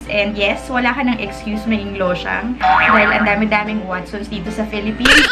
And yes, wala ka ng excuse maging losyang dahil ang dami-daming Watsons dito sa Philippines.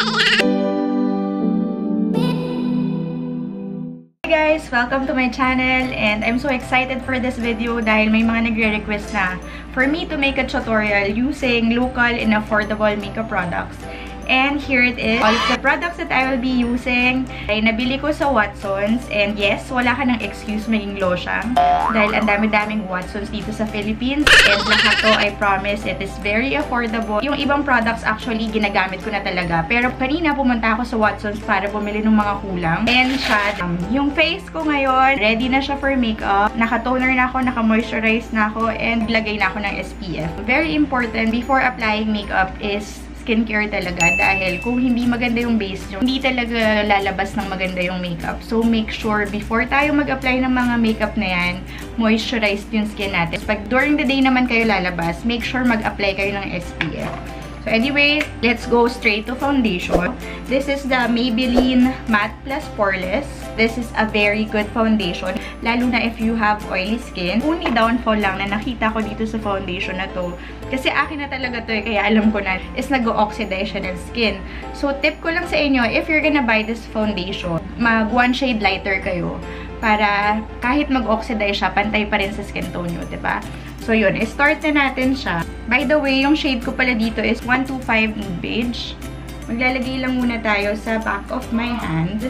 Hey guys! Welcome to my channel and I'm so excited for this video dahil may mga nagre-request na for me to make a tutorial using local and affordable makeup products. And here it is. All of the products that I will be using ay nabili ko sa Watsons. And yes, wala ka ng excuse maging losyang dahil ang dami-daming Watsons dito sa Philippines. And lahat to, I promise, it is very affordable. Yung ibang products actually ginagamit ko na talaga. Pero kanina pumunta ako sa Watsons para bumili ng mga kulang. And siya, yung face ko ngayon, ready na siya for makeup. Naka-toner na ako, naka-moisturize na ako, and lagay na ako ng SPF. Very important before applying makeup is skincare talaga dahil kung hindi maganda yung base nyo, hindi talaga lalabas ng maganda yung makeup. So, make sure before tayo mag-apply ng mga makeup na yan, moisturize yung skin natin. Pag during the day naman kayo lalabas, make sure mag-apply kayo ng SPF. So, anyway, let's go straight to foundation. This is the Maybelline Matte Plus Poreless. This is a very good foundation, lalo na if you have oily skin. Only downfall lang na nakita ko dito sa foundation na to, kasi akin na talaga to kaya alam ko na, is nag-oxidize siya ng skin. So, tip ko lang sa inyo, if you're gonna buy this foundation, mag one shade lighter kayo para kahit mag-oxidize siya, pantay pa rin sa skin tone nyo, diba? So, yun. Start na natin siya. By the way, yung shade ko pala dito is 125 Nude Beige. Maglalagay lang muna tayo sa back of my hand.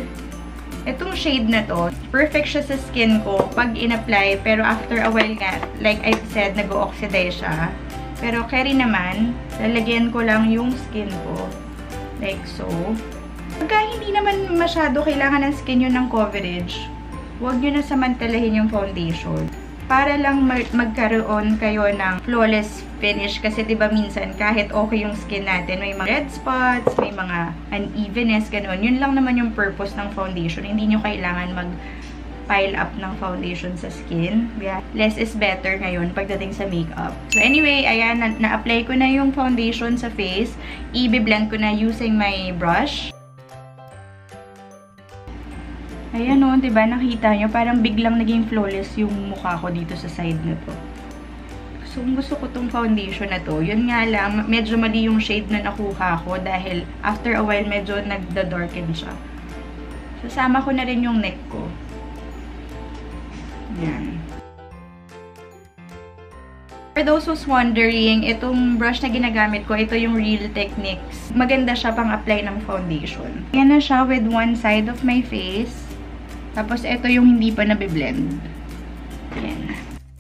Itong shade na to, perfect siya sa skin ko pag in-apply. Pero after a while nga, like I've said, nag-oxidize siya. Pero carry naman, lalagyan ko lang yung skin ko. Like so. Pagka hindi naman masyado kailangan ng skin yun ng coverage, huwag nyo na samantalahin yung foundation. Para lang magkaroon kayo ng flawless finish. Kasi diba minsan kahit okay yung skin natin, may mga red spots, may mga unevenness, gano'n. Yun lang naman yung purpose ng foundation. Hindi nyo kailangan mag-pile up ng foundation sa skin. Yeah. Less is better ngayon pagdating sa makeup. So anyway, ayan, na-apply ko na yung foundation sa face. I-blend ko na using my brush. Ayan o, diba? Nakita nyo, parang biglang naging flawless yung mukha ko dito sa side na to. So, gusto ko tong foundation na to. Yun nga lang, medyo mali yung shade na nakuha ko dahil after a while, medyo nagda-darken siya. Sasama ko na rin yung neck ko. Yan. For those who's wondering, itong brush na ginagamit ko, ito yung Real Techniques. Maganda siya pang apply ng foundation. Yan na siya with one side of my face. Tapos, ito yung hindi pa nabiblend. Ayan.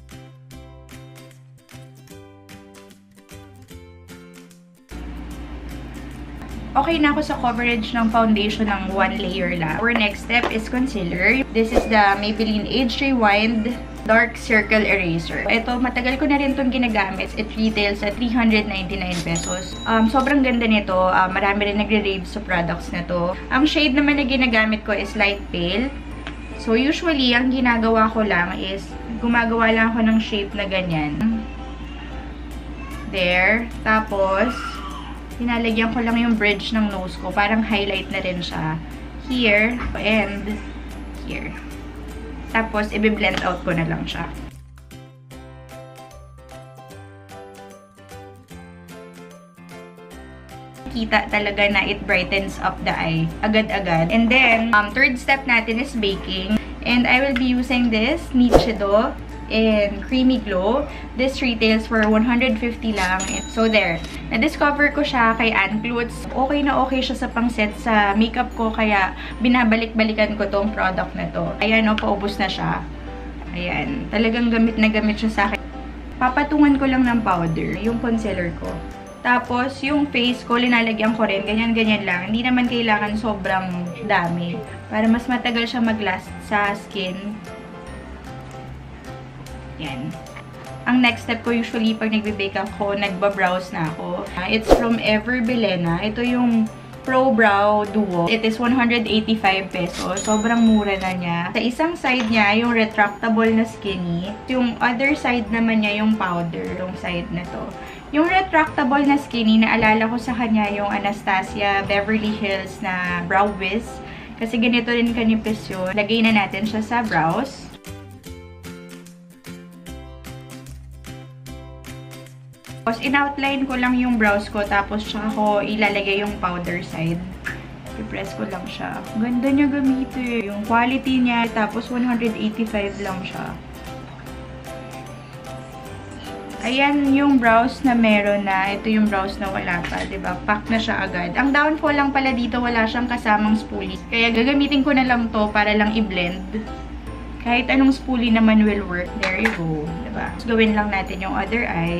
Okay na ako sa coverage ng foundation ng one layer lang. Our next step is concealer. This is the Maybelline Age Rewind Dark Circle Eraser. Ito, matagal ko na rin itong ginagamit. It retails at 399 pesos. Sobrang ganda nito. Marami rin nagre-rave sa products na to. Ang shade naman na ginagamit ko is light pale. So, usually, ang ginagawa ko lang is, gumagawa lang ako ng shape na ganyan. There. Tapos, pinalagyan ko lang yung bridge ng nose ko. Parang highlight na rin siya. Here, and here. Tapos, i-blend out ko na lang siya. Kita talaga na it brightens up the eye agad-agad. And then, third step natin is baking. And I will be using this Nichido in Creamy Glow. This retails for 150 lang. So there, na-discover ko siya kay Ann Klutz. Okay na okay siya sa pang-set sa makeup ko, kaya binabalik-balikan ko tong product na to. Ayan o, paubos na siya. Ayan, talagang gamit na gamit siya sa akin. Papatungan ko lang ng powder, yung concealer ko. Tapos, yung face ko, linalagyan ko rin. Ganyan-ganyan lang. Hindi naman kailangan sobrang dami. Para mas matagal siya mag-last sa skin. Yan. Ang next step ko, usually, pag nagbe-bake ako, nagba-brows na ako. It's from Ever Belena. Ito yung Pro Brow Duo. It is 185 pesos. Sobrang mura na niya. Sa isang side niya, yung retractable na skinny. Yung other side naman niya, yung powder. Yung side na to. Yung retractable na skinny, naalala ko sa kanya yung Anastasia Beverly Hills na Brow Wiz. Kasi ganito rin kanipis yun. Lagay na natin siya sa brows. Tapos, in-outline ko lang yung brows ko, tapos tsaka ko ilalagay yung powder side. I-press ko lang siya. Ganda niya gamitin. Yung quality niya, tapos 185 lang siya. Ayan yung brows na meron na. Ito yung brows na wala pa, diba? Pack na siya agad. Ang downfall lang pala dito, wala siyang kasamang spoolie. Kaya gagamitin ko na lang to para lang i-blend. Kahit anong spoolie naman will work. There you go, diba? So, gawin lang natin yung other eye.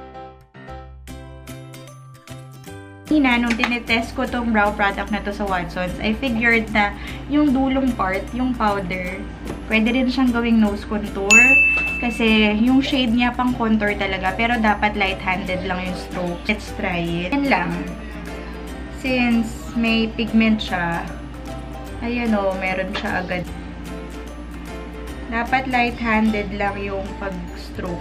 Nung tinetest ko tong brow product na to sa Watsons, I figured na yung dulong part, yung powder, pwede rin siyang gawing nose contour. Kasi yung shade niya pang contour talaga, pero dapat light-handed lang yung stroke. Let's try it. Yan lang. Since may pigment siya, ayan o, meron siya agad. Dapat light-handed lang yung pag-stroke.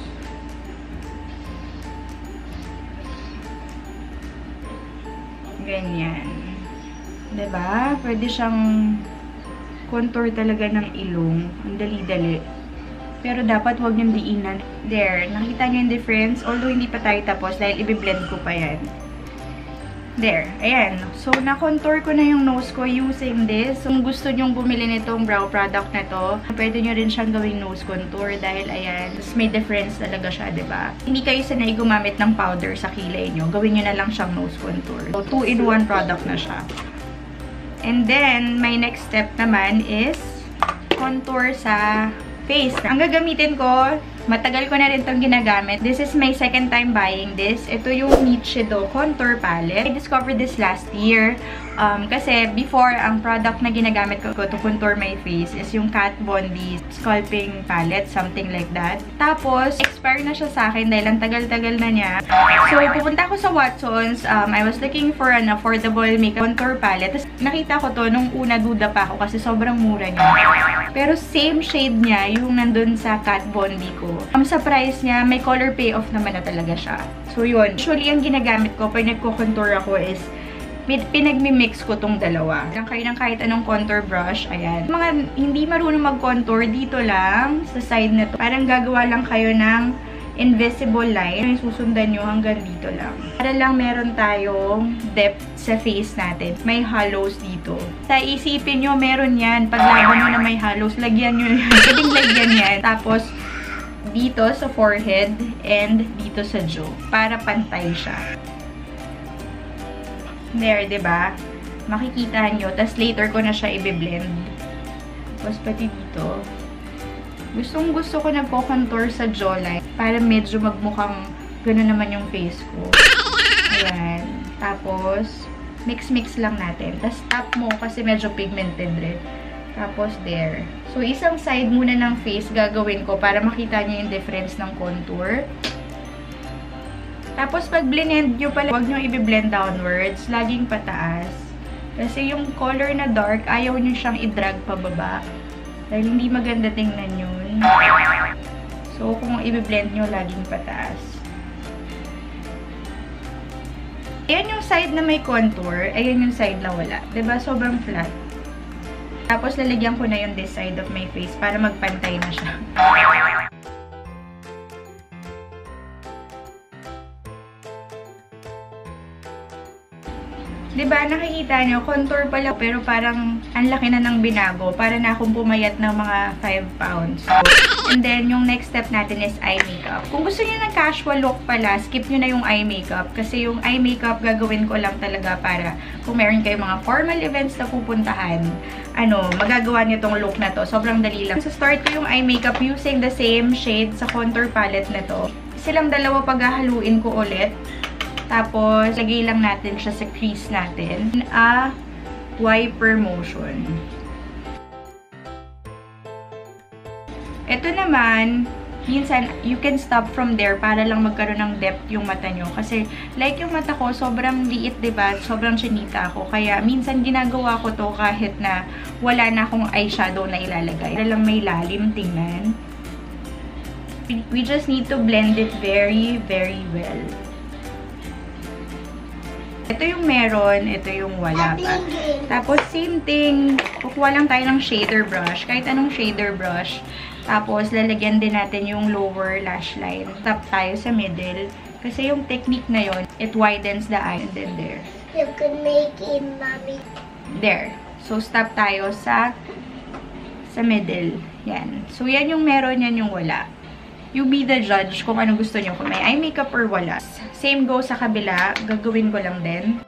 Ganyan. Diba? Pwede siyang contour talaga ng ilong. Ang dali-dali. Pero dapat huwag niyong diinan. There. Nakita niyo yung difference? Although hindi pa tayo tapos dahil i-blend ko pa yan. There. Ayan. So, na-contour ko na yung nose ko using this. So, kung gusto niyong bumili nitong brow product na to, pwede niyo rin siyang gawing nose contour dahil ayan. Tapos may difference talaga siya, diba? Hindi kayo sanay gumamit ng powder sa kilay niyo. Gawin niyo na lang siyang nose contour. So, 2-in-1 product na siya. And then, my next step naman is contour sa face. Ang gagamitin ko, matagal ko na rin itong ginagamit. This is my second time buying this. Ito yung Nichido Contour Palette. I discovered this last year. Kasi before, ang product na ginagamit ko to contour my face is yung Kat Von D Sculpting Palette, something like that. Tapos, expire na siya sa akin dahil ang tagal-tagal na niya. So, pupunta ako sa Watsons. I was looking for an affordable makeup contour palette. Tapos, nakita ko to nung una duda pa ako kasi sobrang mura niya. Pero same shade niya yung nandun sa Kat Von D ko. Sa price niya, may color payoff naman na talaga siya. So, yun. Usually, ang ginagamit ko pag nagko-contour ako is pinagmi-mix ko tong dalawa. Lang kayo ng kahit anong contour brush. Ayan. Mga hindi marunong mag-contour, dito lang sa side na to. Parang gagawa lang kayo ng invisible line. Yung susundan nyo hanggang dito lang. Para lang meron tayong depth sa face natin. May hollows dito. Sa isipin nyo, meron yan. Pag laban nyo na may hollows, lagyan nyo yan. Pwedeng lagyan yan. Tapos, dito sa forehead and dito sa jaw. Para pantay siya. There, diba? Makikita nyo. Tapos later ko na siya i-blend. Tapos pati dito. Gustong-gusto ko na po contour sa jawline. Para medyo magmukhang gano'n naman yung face ko. Ayan. Tapos, mix-mix lang natin. Tapos tap mo kasi medyo pigmented rin. Tapos there. So, isang side muna ng face gagawin ko para makita nyo yung difference ng contour. Tapos, pag blend nyo pala, huwag nyo i-blend downwards. Laging pataas. Kasi yung color na dark, ayaw nyo siyang i-drag pababa. Dahil hindi maganda tingnan yun. So, kung i-blend nyo, laging pataas. Ayan yung side na may contour. Ayan yung side na wala. Diba? Sobrang flat. Tapos, lalagyan ko na yung this side of my face para magpantay na siya. Diba, nakikita nyo, contour pala, pero parang ang laki na ng binago. Para na akong pumayat ng mga 5 pounds. And then, yung next step natin is eye makeup. Kung gusto nyo ng casual look pala, skip nyo na yung eye makeup. Kasi yung eye makeup, gagawin ko lang talaga para kung meron kayong mga formal events na pupuntahan, magagawa nyo tong look na to. Sobrang dali lang. So, start ko yung eye makeup using the same shade sa contour palette na to. Silang dalawa paghahaluin ko ulit. Tapos, lagay lang natin siya sa crease natin. Wiper motion. Ito naman, minsan, you can stop from there para lang magkaroon ng depth yung mata nyo. Kasi, like yung mata ko, sobrang liit, diba? Sobrang chinita ako. Kaya, minsan ginagawa ko to kahit na wala na akong eyeshadow na ilalagay. Para lang may lalim, tingnan. We just need to blend it very, very well. Ito yung meron, ito yung wala pa. Tapos, same thing, kukuha lang tayo ng shader brush. Kahit anong shader brush. Tapos, lalagyan din natin yung lower lash line. Tap tayo sa middle. Kasi yung technique na yon, it widens the eye. And then there. You could make it, mommy. There. So, stop tayo sa middle. Yan. So, yan yung meron, yan yung wala. You be the judge kung ano gusto nyo. Kung may eye makeup or wala. Same goes sa kabila. Gagawin ko lang din.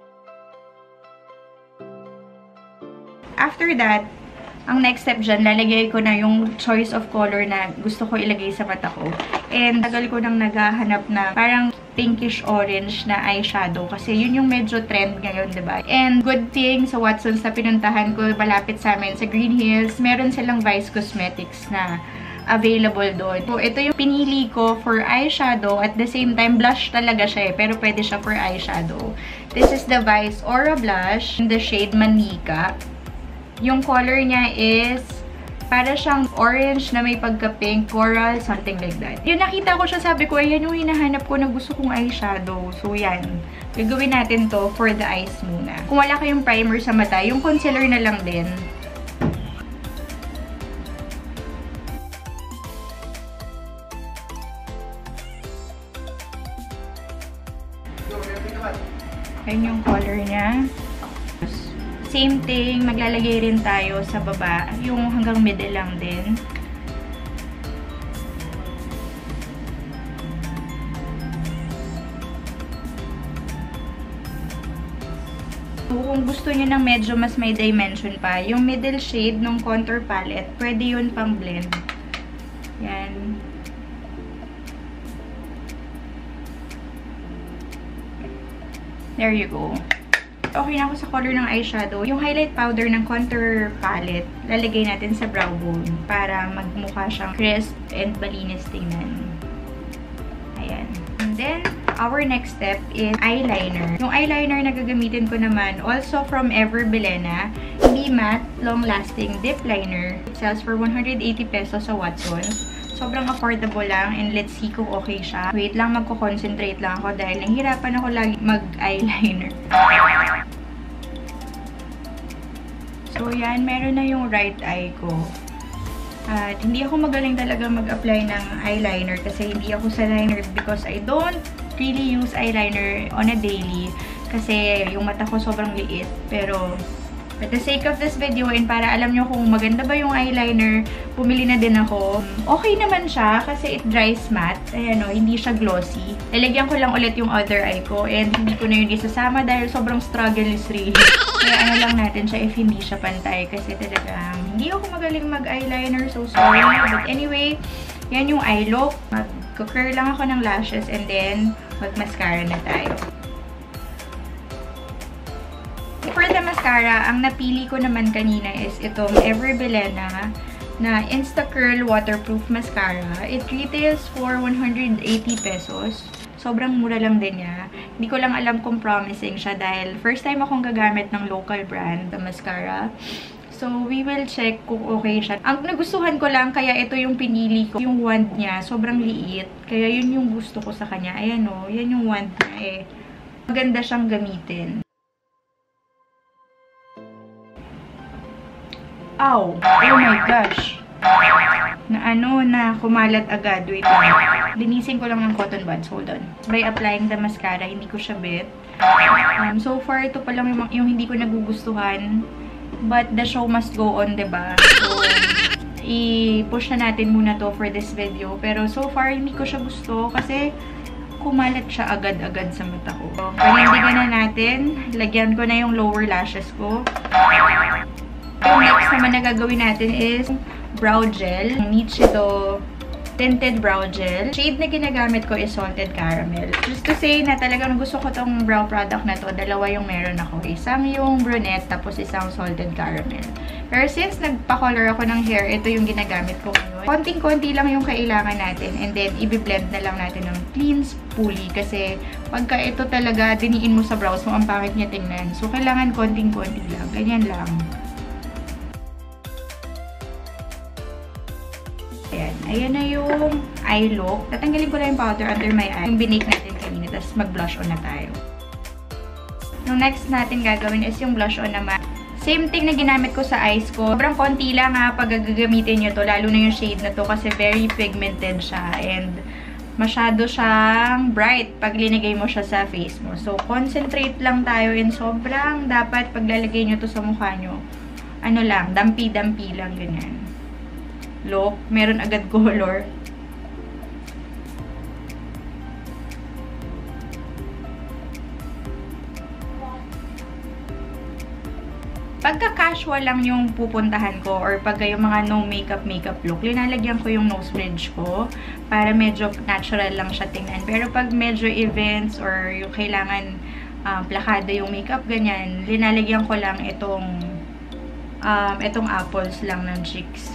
After that, ang next step dyan, lalagay ko na yung choice of color na gusto ko ilagay sa mata ko. And tagal ko nang naghahanap na parang pinkish orange na eyeshadow. Kasi yun yung medyo trend ngayon, diba? And good thing sa Watsons na pinuntahan ko, malapit sa amin, sa Green Hills, meron silang Vice Cosmetics na available doon. So, ito yung pinili ko for eyeshadow. At the same time, blush talaga siya eh. Pero pwede siya for eyeshadow. This is the Vice Aura Blush in the shade Manika. Yung color niya is para siyang orange na may pagka-pink, coral, something like that. Yung nakita ko siya, sabi ko, ayan yung hinahanap ko na gusto kong eyeshadow. So, yan. Gagawin natin to for the eyes muna. Kung wala kayong primer sa mata, yung concealer na lang din. Ayan yung color niya. Same thing, maglalagay rin tayo sa baba, yung hanggang middle lang din. So, kung gusto nyo ng medyo mas may dimension pa, yung middle shade ng contour palette, pwede yun pang blend. Yan. There you go. Okay na ako sa color ng eyeshadow. Yung highlight powder ng contour palette, lalagay natin sa brow bone para magmukha siyang crisp and malinis tingnan. Ayan. And then, our next step is eyeliner. Yung eyeliner na gagamitin ko naman, also from Ever Bilena, hindi matte, long-lasting dip liner. It sells for 180 pesos sa Watsons. Sobrang affordable lang and let's see kung okay siya. Wait lang, magko-concentrate lang ako dahil nahihirapan ako lagi mag-eyeliner. So, yan. Meron na yung right eye ko. At hindi ako magaling talaga mag-apply ng eyeliner kasi hindi ako sa liner because I don't really use eyeliner on a daily kasi yung mata ko sobrang liit. Pero, for the sake of this video and para alam nyo kung maganda ba yung eyeliner, pumili na din ako. Okay naman siya kasi it dries matte. Ayan o, hindi siya glossy. Lalagyan ko lang ulit yung other eye ko and hindi ko na yun isasama dahil sobrang struggle is really. Kaya ano lang natin siya if hindi siya pantay kasi talagang hindi ako magaling mag-eyeliner, so sorry. But anyway, yan yung eye look. Mag-curl lang ako ng lashes and then mag-mascara na tayo. For the mascara, ang napili ko naman kanina is itong Ever Bilena na Insta Curl Waterproof Mascara. It retails for 180 pesos. Sobrang mura lang din niya. Hindi ko lang alam kung promising siya dahil first time akong gagamit ng local brand na mascara. So, we will check kung okay siya. Ang nagustuhan ko lang, kaya ito yung pinili ko. Yung wand niya, sobrang liit. Kaya yun yung gusto ko sa kanya. Ayan o, yan yung wand niya eh. Maganda siyang gamitin. Ow! Oh my gosh! Na kumalat agad. Wait lang. Linisin ko lang ng cotton buds. Hold on. By applying the mascara, hindi ko siya bit. So far, ito pa lang yung hindi ko nagugustuhan. But the show must go on, diba? So, i-push na natin muna to for this video. Pero so far, hindi ko siya gusto kasi kumalat siya agad-agad sa mata ko. So, panindigan na natin. Lagyan ko na yung lower lashes ko. Yung next naman na gagawin natin is brow gel. Nichido tinted brow gel. Shade na ginagamit ko is Salted Caramel. Just to say na talagang gusto ko tong brow product na to. Dalawa yung meron ako. Isang yung brunette, tapos isang Salted Caramel. Pero since nagpa-color ako ng hair, ito yung ginagamit ko ngayon. Konting-konti lang yung kailangan natin. And then, i-blend na lang natin ng clean spoolie. Kasi, pagka ito talaga, diniin mo sa brows mo, ang pangit niya tingnan. So, kailangan konting-konti lang. Ganyan lang. Ayan. Ayan na yung eye look. Tatanggalin ko lang yung powder under my eye. Yung binake natin kanina. Tapos mag-blush on na tayo. Yung next natin gagawin is yung blush on naman. Same thing na ginamit ko sa eyes ko. Sobrang konti lang ha pag gagamitin nyo to. Lalo na yung shade na to kasi very pigmented siya. And masyado siyang bright pag linagay mo siya sa face mo. So, concentrate lang tayo and sobrang dapat paglalagay nyo to sa mukha nyo. Ano lang, dampi-dampi lang, ganyan. Look, meron agad color. Pagka casual lang yung pupuntahan ko or pagka yung mga no makeup look, linalagyan ko yung nose bridge ko para medyo natural lang siya tingnan. Pero pag medyo events or yung kailangan plakado yung makeup, ganyan, linalagyan ko lang itong apples lang ng cheeks.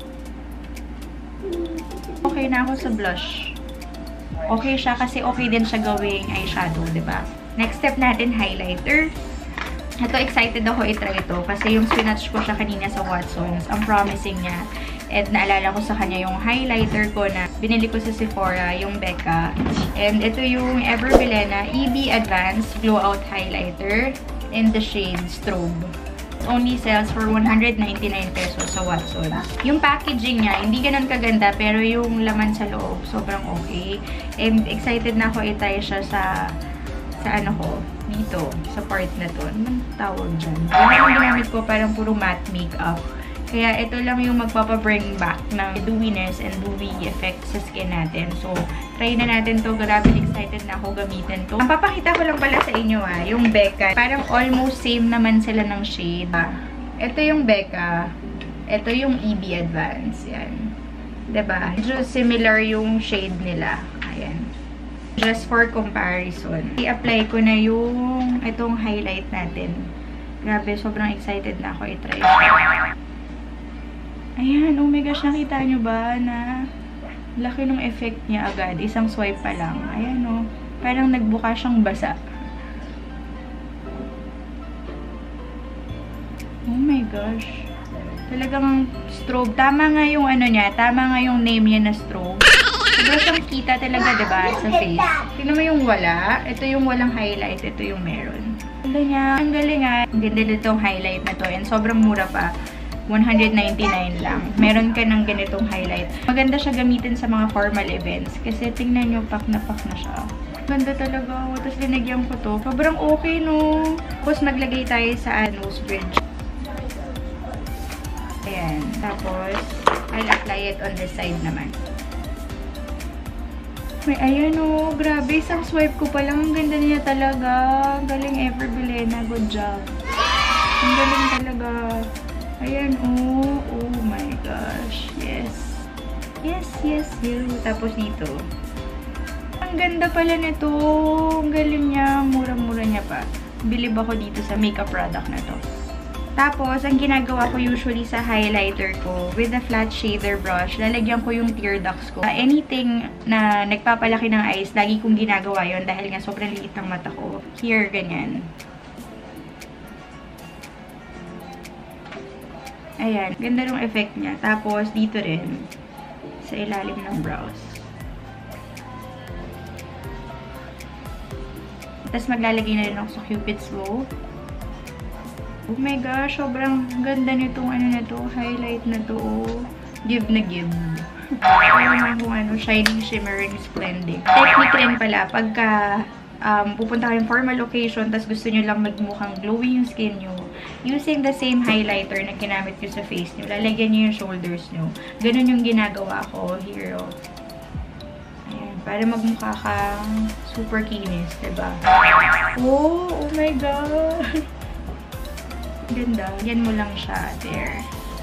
Okay na ako sa blush. Okay siya kasi okay din siya gawing eyeshadow, diba? Next step natin, highlighter. Ito, excited ako i-try ito kasi yung swinatch ko siya kanina sa Watsons. Ang promising niya. At naalala ko sa kanya yung highlighter ko na binili ko sa Sephora, yung Becca. And ito yung Ever Bilena EB Advanced Glow Out Highlighter in the shade Strobe. It only sells for 199 pesos sa Watsons. Yung packaging niya, hindi ganun kaganda, pero yung laman sa loob, sobrang okay. And excited na ako i-try siya sa ano ko, dito, sa part na to. Anong tawag dyan? Yung ginamit ko parang puro matte makeup. Kaya ito lang yung magpapa-bring back ng dewiness and dewy effect sa skin natin. So, try na natin to. Grabe excited na ako gamitin to. Ang papakita ko lang pala sa inyo yung Becca. Parang almost same naman sila ng shade. Ito yung Becca. Ito yung EB Advance. Yan. Diba? Medyo similar yung shade nila. Ayan. Just for comparison. I-apply ko na yung itong highlight natin. Grabe, sobrang excited na ako i-try. Ayan, oh my gosh, nakita nyo ba na laki ng effect niya agad. Isang swipe pa lang. Ayan, oh. Parang nagbuka siyang basa. Oh my gosh. Talagang strobe. Tama nga yung ano niya. Tama nga yung name niya na strobe. Sobrang siyang kita talaga, diba, sa face. Tingnan mo yung wala. Ito yung walang highlight. Ito yung meron. Ganda niya. Ang galing nga. Ang ganda nitong highlight na to. And sobrang mura pa. 199 lang. Meron ka ng ganitong highlight. Maganda siya gamitin sa mga formal events. Kasi tingnan nyo, pak na siya. Ganda talaga. Tapos linagyan ko to. Sobrang okay, no? Tapos maglagay tayo sa nose bridge. Ayan. Tapos, I'll apply it on this side naman. May, ayan o, grabe, isang swipe ko pa lang. Ang ganda niya talaga. Galing Ever Bilena. Good job. Ang galing talaga. Ayan o. Oh my gosh. Yes. Yes. Tapos dito. Ang ganda pala nito. Ang galing niya. Mura-mura niya pa. Bilib ako dito sa makeup product na to. Tapos, ang ginagawa ko usually sa highlighter ko, with a flat shader brush, lalagyan ko yung tear ducts ko. Anything na nagpapalaki ng eyes, lagi kong ginagawa yon dahil nga sobrang liit ng mata ko. Here, ganyan. Ayan, ganda ng effect niya. Tapos, dito rin, sa ilalim ng brows. Tapos, maglalagay na rin ako sa Cupid's Bow. Oh my gosh, sobrang ganda nitong ano na to, highlight na to. Give na give. Parang kung ano, shining, shimmering, splendid. Technique rin pala, pagka pupunta kayong formal occasion, tas gusto nyo lang magmukhang glowing yung skin nyo, using the same highlighter na ginamit nyo sa face nyo, lalagyan nyo yung shoulders nyo. Ganun yung ginagawa ko here. Ayan, para magmukha kang super kinis, diba? Oh my god! Ganda. Yan mo lang siya. There.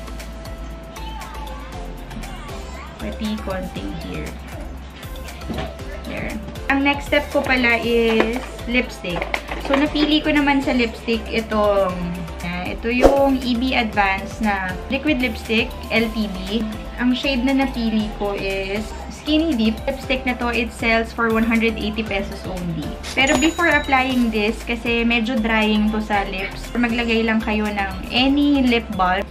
Pati konting here. There. Ang next step ko pala is lipstick. So, napili ko naman sa lipstick itong ito yung EB Advanced na liquid lipstick, LTB. Ang shade na napili ko is Skinny Dip. Lipstick na to, it sells for 180 pesos only. Pero before applying this, kasi medyo drying to sa lips, maglagay lang kayo ng any lip balm.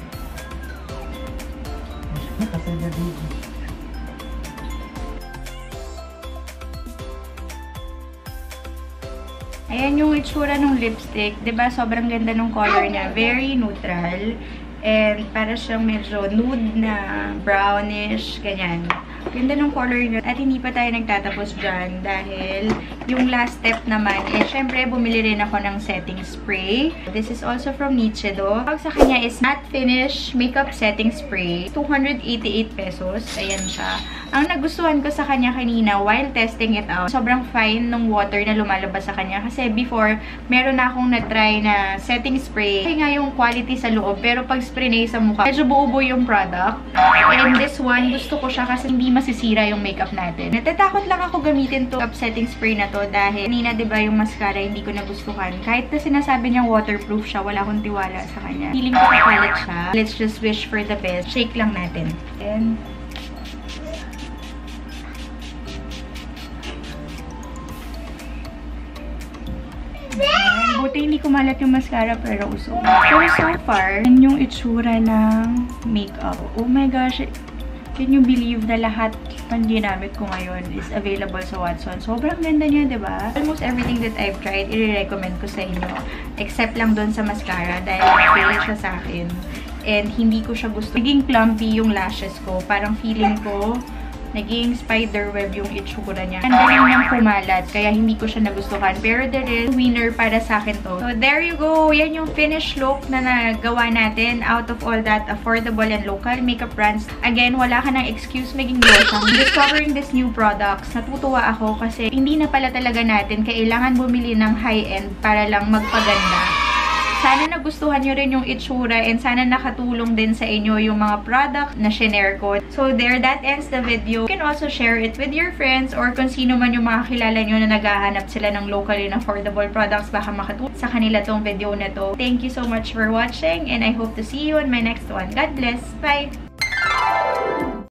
Ayan yung itsura ng lipstick. Diba? Sobrang ganda ng color niya. Very neutral. And para siyang medyo nude na brownish, ganyan. Ganda ng color niya. At hindi pa tayo nagtatapos dyan dahil yung last step naman, syempre, bumili rin ako ng setting spray. This is also from Nichido. Pag sa kanya is Matte Finish Makeup Setting Spray. 288 pesos. Ayan siya. Ang nagustuhan ko sa kanya kanina while testing it out, sobrang fine ng water na lumalabas sa kanya. Kasi before, meron na akong na-try na setting spray. Kaya nga yung quality sa loob, pero pag spray na sa mukha, medyo buo-buo yung product. And this one, gusto ko siya kasi hindi masisira yung makeup natin. Natatakot lang ako gamitin to setting spray na to dahil kanina, diba, yung mascara hindi ko nagustuhan. Kahit na sinasabi niyang waterproof siya, wala akong tiwala sa kanya. Feeling ko kakalat siya. Let's just wish for the best. Shake lang natin. And buti hindi kumalat yung mascara pero usok. So far, yan yung itsura ng makeup. Oh my gosh, can you believe na lahat ng ginamit ko ngayon is available sa Watsons? Sobrang ganda niya, diba? Almost everything that I've tried, i-recommend ko sa inyo. Except lang doon sa mascara dahil fail siya sa akin. And hindi ko siya gusto. Naging clumpy yung lashes ko. Parang feeling ko naging spiderweb yung itsura niya. Ang galing niyang kumalat, kaya hindi ko siya nagustuhan. Pero there is winner para sa akin to. So, there you go. Yan yung finished look na nagawa natin out of all that affordable and local makeup brands. Again, wala ka ng excuse maging local. Discovering this new products, natutuwa ako kasi hindi na pala talaga natin kailangan bumili ng high-end para lang magpaganda. Sana nagustuhan nyo rin yung itsura and sana nakatulong din sa inyo yung mga product na shinare ko. So there, that ends the video. You can also share it with your friends or kung sino man yung mga kilala nyo na naghahanap sila ng local and affordable products, baka makatulong sa kanila tong video na to. Thank you so much for watching and I hope to see you on my next one. God bless! Bye!